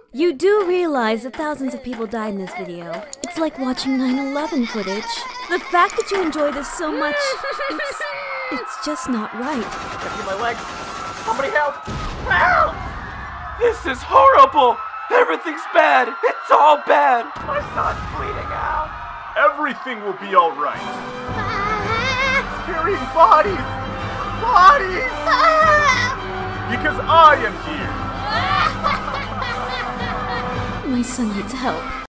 You do realize that thousands of people died in this video. It's like watching 9/11 footage. The fact that you enjoy this so much, it's just not right. I feel my legs. Somebody help! Help! This is horrible! Everything's bad! It's all bad! My son's bleeding out! Everything will be alright. Carrying bodies! Bodies! Because I am here! My son needs help.